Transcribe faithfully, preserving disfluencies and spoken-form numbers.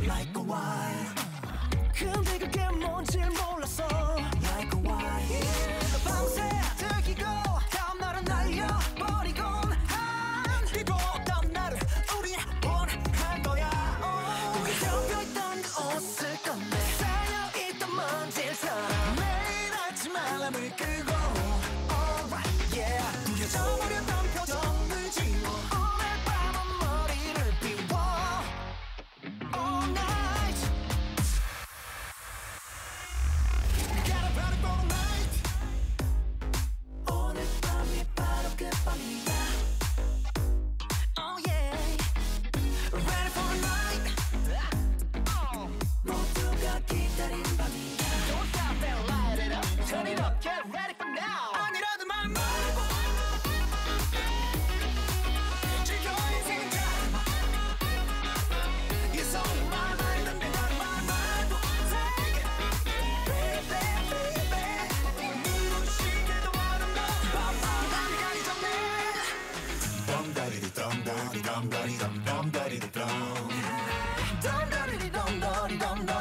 like a wine. 근데 그게 뭔지 몰랐어 like a wine. yeah. 밤새 들키고 다음날은 날려버리곤 한 그리고 다음날은 우린 원한 거야. 우리 덮여있던 그 옷을 건네 쌓여있던 먼지처럼 매일 아침 알람을 끄고 alright yeah. 구겨져버렸던 표정을 지워 오늘 밤은 머리를 비워 all night. Gotta party for the night. 오늘 밤이 바로 그 밤이야. Oh yeah. Ready for the night. 모두가 기다린 밤이야. Don't stop and light it up. Turn it up, get ready for now. 아니라도 말 말고 즐겨 인생은 잘 이 손만 알는데 난 말 말고 take it baby baby. 눈부시게도 아름다운 밤밤 밤이 가기 전에 덤다리디 덤다리 덤다리 덤 덤다리디 덤 덤다리디 덤다리 덤다리